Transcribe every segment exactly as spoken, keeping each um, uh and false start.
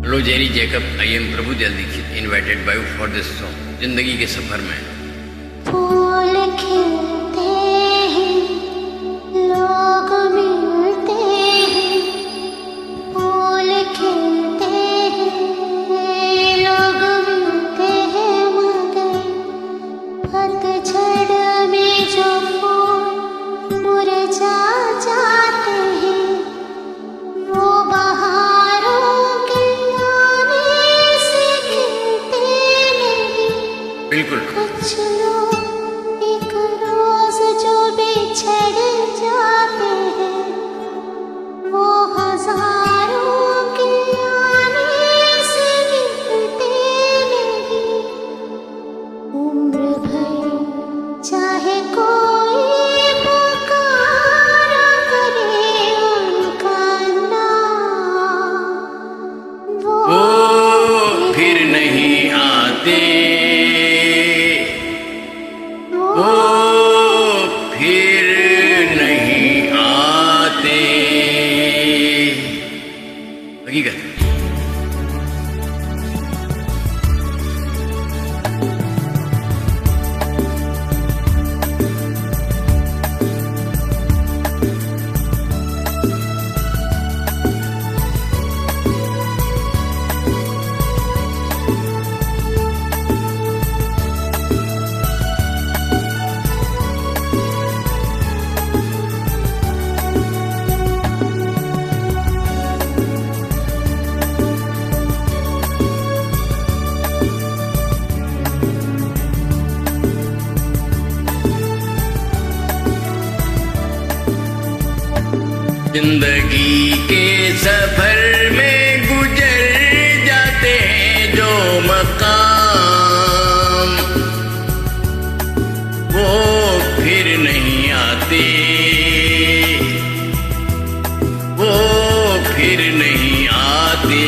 Hello Jerry Jacob, I am Prabhudayal Dixit, invited by you for this song जिंदगी के सफर में। फूल खिलते हैं, लोग मिलते हैं, फूल खिलते हैं, लोग मिलते हैं, मगर पतझड़ में जो फूल मुरझा जाते हैं, वो बहारों के आने से खिलते नहीं। बिल्कुल। कुछ लोग एक रोज जो बिछड़ जाते हैं, वो हजारों के आने से मिलते नहीं। उम्र भर चाहे कोई पुकारा करे उनका नाम, वो वो फिर नहीं आते, वो फिर नहीं आते। हकीकत। जिंदगी के सफर में गुजर जाते हैं जो मकाम, वो फिर नहीं आते, वो फिर नहीं आते।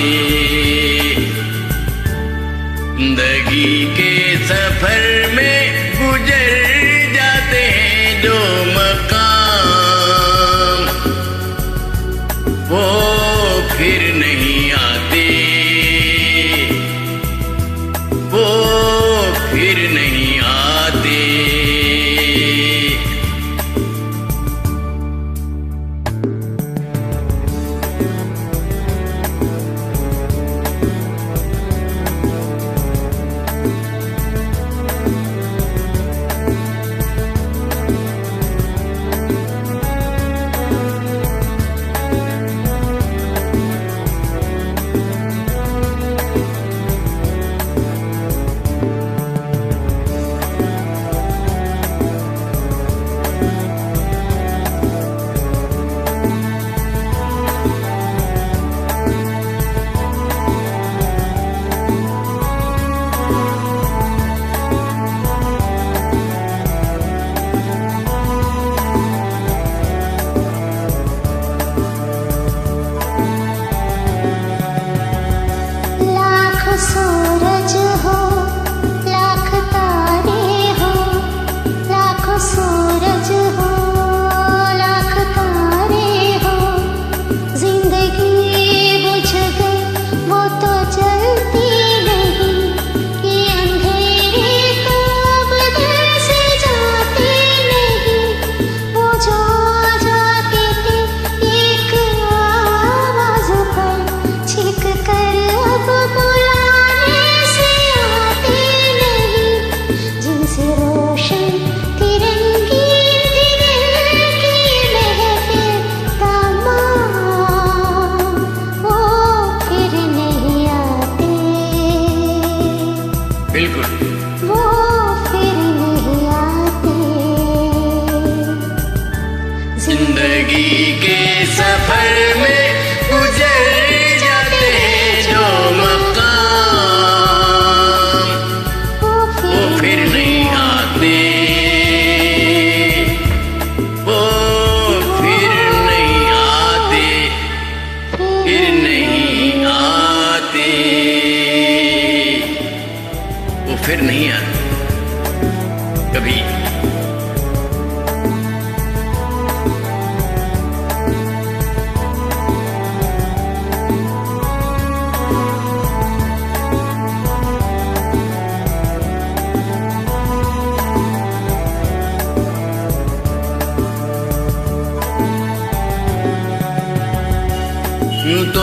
जिंदगी के सफर में गुजर जाते हैं जो मकाम, वो फिर नहीं आते, वो फिर नहीं आते।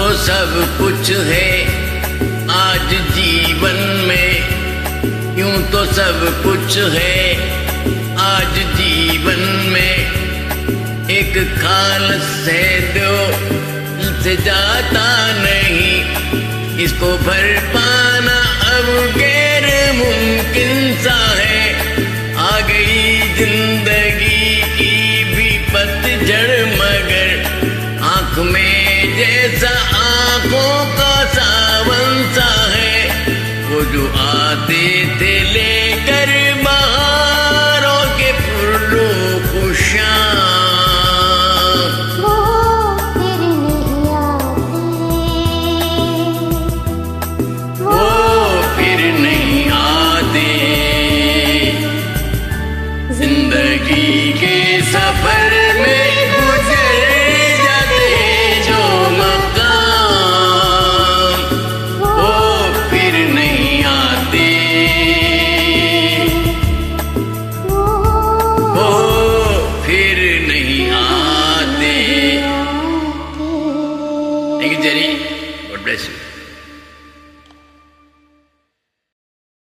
सब कुछ है आज जीवन में, यूं तो सब कुछ है आज जीवन में। एक खालस है दो से जाता नहीं, इसको भर पाना अब गैर मुमकिन सा है। आ गई जिंदगी की भी पतझड़, मगर आंख में जैसा आंखों का सावन सा है। वो जो आते थे लेकर बहारों के फूलों खुशियां, जिंदगी के सफर में गुजर जाते जो मकाम, वो फिर नहीं आते, वो फिर नहीं आते। Thank you Jerry, God bless you.